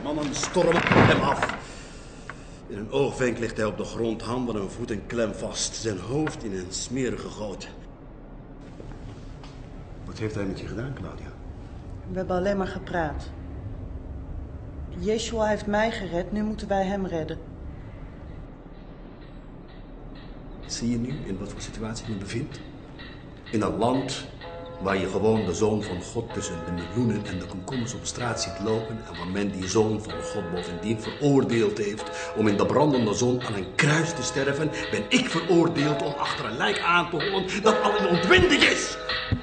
mannen stormen hem af. In een oogwenk ligt hij op de grond, handen en voeten klem vast. Zijn hoofd in een smerige goot. Wat heeft hij met je gedaan, Claudia? We hebben alleen maar gepraat. Yeshua heeft mij gered, nu moeten wij hem redden. Zie je nu in wat voor situatie je bevindt? In een land waar je gewoon de Zoon van God tussen de miljoenen en de komkommers op straat ziet lopen en waar men die Zoon van God bovendien veroordeeld heeft om in de brandende zon aan een kruis te sterven, ben ik veroordeeld om achter een lijk aan te hollen dat al in ontwinding is.